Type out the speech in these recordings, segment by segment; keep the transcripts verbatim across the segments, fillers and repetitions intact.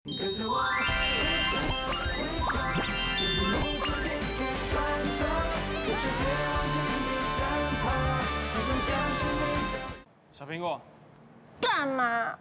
小苹果， 干嘛？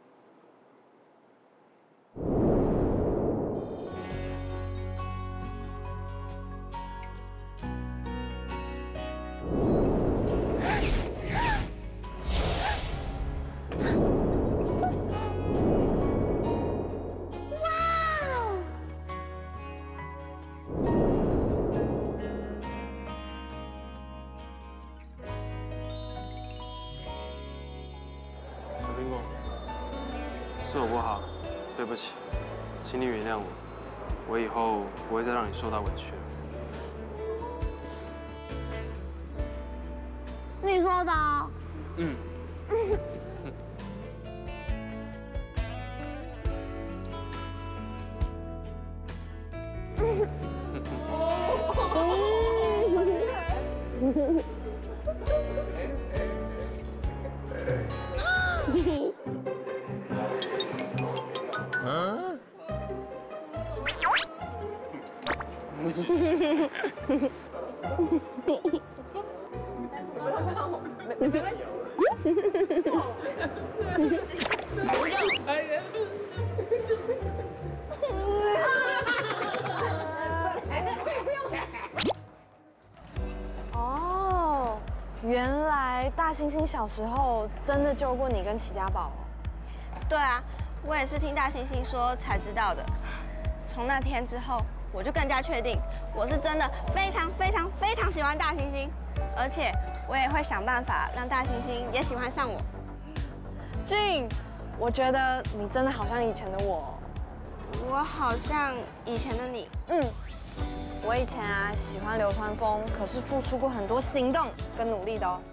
是我不好，对不起，请你原谅我，我以后不会再让你受到委屈了。 你说的。 嗯。嗯。 哦，原来大猩猩小时候真的救过你跟齐家宝哦。 对啊，我也是听大猩猩说才知道的。从那天之后，我就更加确定，我是真的非常非常非常喜欢大猩猩，而且我也会想办法让大猩猩也喜欢上我。 俊，我觉得你真的好像以前的我。 我好像以前的你。 嗯，我以前啊喜欢流川枫，可是付出过很多行动跟努力的哦。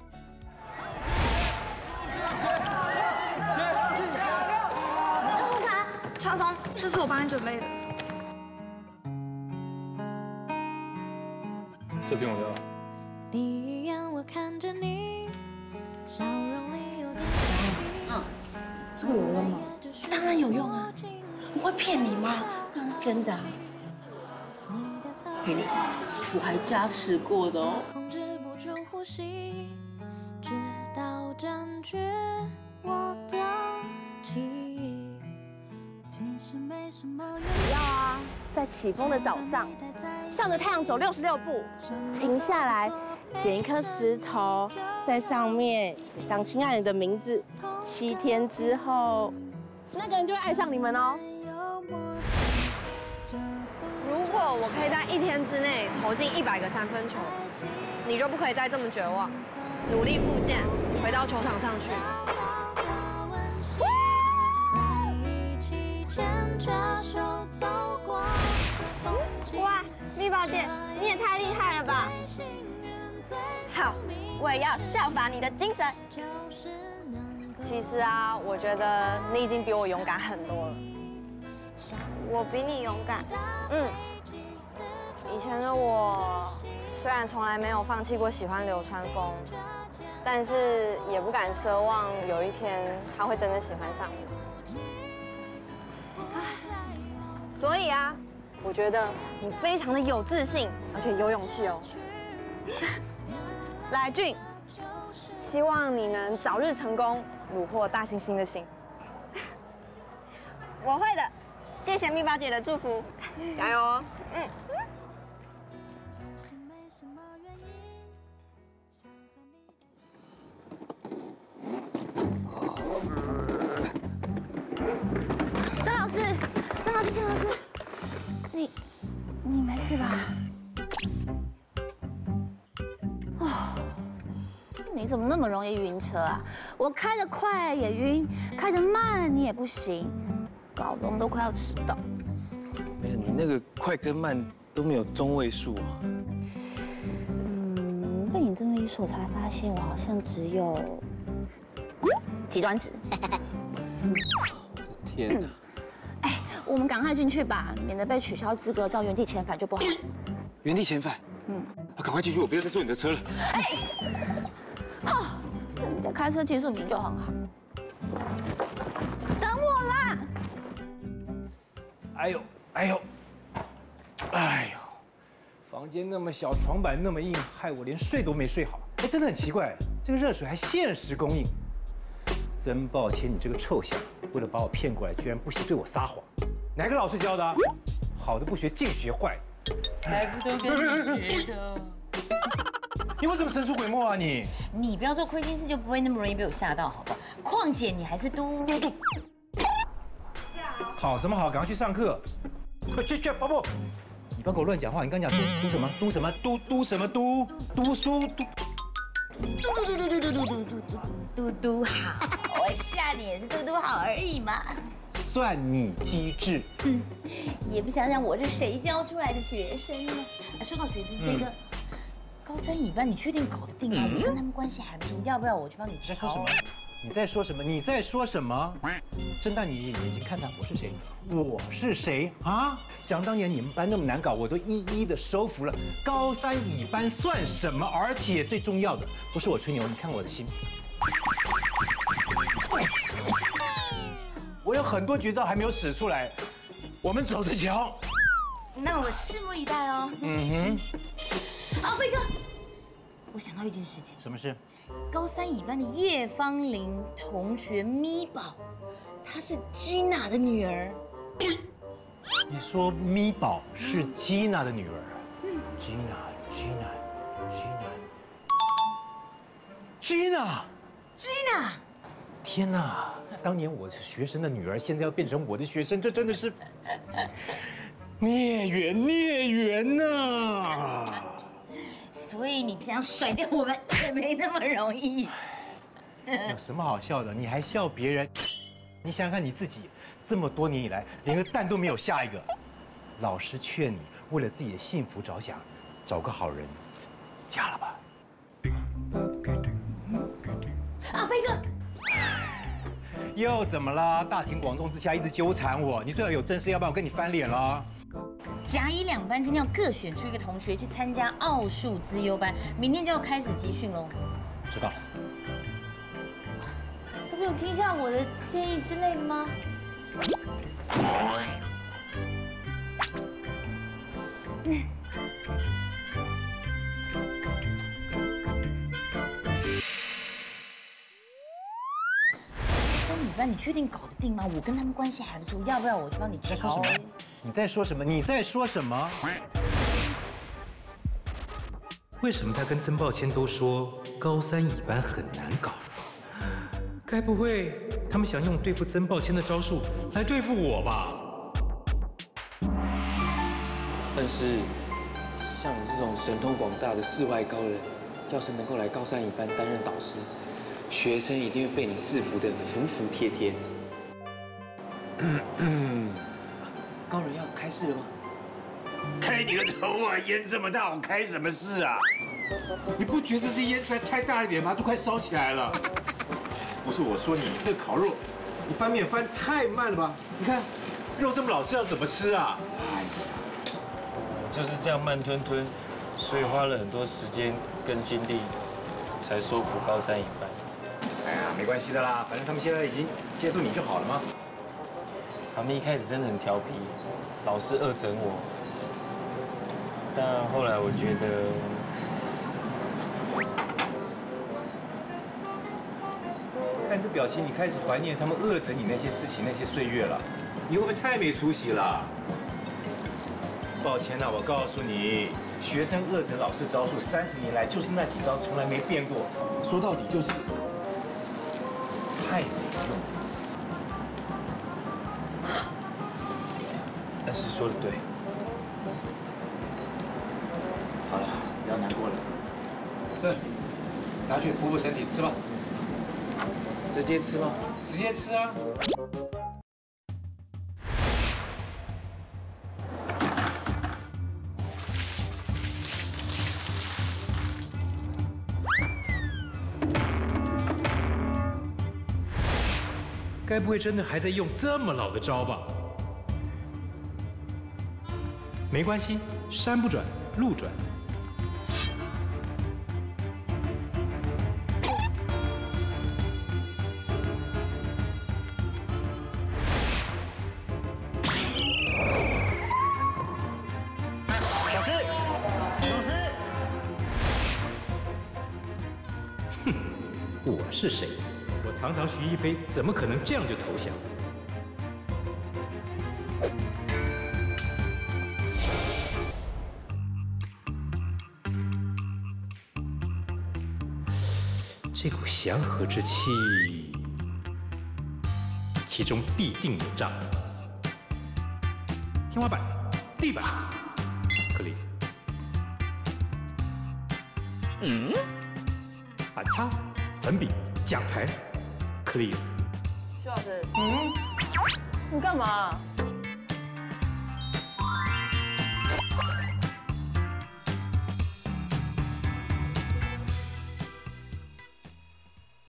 护卡，川枫，这是我帮你准备的。 这瓶我要。 第一眼我看着你，笑容里有点嗯，这个有用吗？当然有用啊！我会骗你吗？当然是真的啊。给你，我还加持过的哦。 控制不住呼吸，直到占据我的记忆。其实没什么原因。 要啊，在起风的早上，向着太阳走六十六步，停下来，捡一颗石头，在上面写上亲爱的你的名字。七天之后，那个人就会爱上你们哦。如果我可以在一天之内投进一百个三分球，你就不可以再这么绝望，努力复健，回到球场上去。 哇，蜜宝姐，你也太厉害了吧！好，我也要效法你的精神。 其实啊，我觉得你已经比我勇敢很多了。 我比你勇敢。 嗯，以前的我虽然从来没有放弃过喜欢流川枫，但是也不敢奢望有一天他会真的喜欢上我。唉，所以啊，我觉得你非常的有自信，而且有勇气哦。来，俊，希望你能早日成功，虏获大猩猩的心。 我会的，谢谢蜜宝姐的祝福， 加油哦！ 嗯。 张老师，张老师，张老师，你你没事吧？哦，你怎么那么容易晕车啊？我开得快也晕，开得慢你也不行，搞得我们都快要迟到。 哎呀，你那个快跟慢都没有中位数啊。 嗯，被你这么一说，我才发现我好像只有极端值。 我的天哪！ 哎，我们赶快进去吧，免得被取消资格，照原地遣返就不好。 原地遣返？嗯，赶快进去，我不要再坐你的车了。 哎，哦，你的开车技术明明就很好。等我啦！ 哎呦，哎呦，哎呦，房间那么小，床板那么硬，害我连睡都没睡好。哎，真的很奇怪，这个热水还限时供应。真抱歉，你这个臭小子，为了把我骗过来，居然不惜对我撒谎。哪个老师教的、啊？好的不学，净学坏。 还不都跟你学的？ 你为什么神出鬼没啊你？ 你不要做亏心事，就不会那么容易被我吓到，好不好？况且你还是嘟嘟嘟。 好什么好？赶快去上课！快去去，宝宝！你不要给我乱讲话！你刚讲嘟嘟什么？嘟什么？嘟嘟什么？嘟嘟书嘟。 嘟嘟嘟嘟嘟嘟嘟嘟嘟嘟嘟好，我吓你也是嘟嘟好而已嘛。 算你机智。 嗯，也不想想我是谁教出来的学生呢。说到学生，飞哥，高三乙班你确定搞得定吗？我跟他们关系还不错，要不要我去帮你在说什么？你在说什么？你在说什么？睁大你眼睛看他，我是谁？我是谁啊？想当年你们班那么难搞，我都一一的收服了。高三乙班算什么？而且最重要的，不是我吹牛，你看我的心。我有很多绝招还没有使出来，我们走着瞧。 那我拭目以待哦。 嗯哼。 啊，飞哥，我想到一件事情。 什么事？ 高三乙班的叶芳玲同学咪宝，她是 Gina 的女儿。 你说咪宝是 Gina 的女儿？嗯 ，Gina，Gina，Gina，Gina。 天哪！当年我是学生的女儿，现在要变成我的学生，这真的是孽缘孽缘呐！ 所以你想甩掉我们也没那么容易。 有什么好笑的？你还笑别人？你想想看你自己，这么多年以来，连个蛋都没有下一个。老师劝你，为了自己的幸福着想，找个好人，嫁了吧。 啊，飞哥。 又怎么了？大庭广众之下一直纠缠我，你最好有正事，要不然我跟你翻脸了。 甲乙两班今天要各选出一个同学去参加奥数资优班，明天就要开始集训喽。 知道了。 都不用听一下我的建议之类的吗？嗯。你班你确定搞得定吗？我跟他们关系还不错，要不要我去帮你在说什么？你在说什么？你在说什么？为什么他跟曾抱谦都说高三乙班很难搞？该不会他们想用对付曾抱谦的招数来对付我吧？ 但是像你这种神通广大的世外高人，要是能够来高三乙班担任导师，学生一定会被你制服的服服帖帖。高人要开市了吗？ 开你个头啊！烟这么大，我开什么事啊？你不觉得这烟实在太大一点吗？都快烧起来了。不是我说你，这烤肉，你翻面翻太慢了吧？你看，肉这么老，这要怎么吃啊？哎呀， 我就是这样慢吞吞，所以花了很多时间跟精力，才说服高三乙班。 哎呀，没关系的啦，反正他们现在已经接受你就好了嘛。 他们一开始真的很调皮，老是恶整我，但后来我觉得， 看这表情，你开始怀念他们恶整你那些事情、那些岁月了。你会不会太没出息了？抱歉啦，我告诉你，学生恶整老师招数，三十年来就是那几招，从来没变过。说到底就是太没用。 但是说的对。 好了，不要难过了。对，拿去补补身体，吃吧。 直接吃吗？ 直接吃啊。该不会真的还在用这么老的招吧？没关系，山不转路转。 我是谁？我堂堂徐一飞怎么可能这样就投降？这股祥和之气，其中必定有诈。天花板、地板，可以。嗯。板擦、粉笔、讲台，clear。 徐老师， 嗯，你干嘛？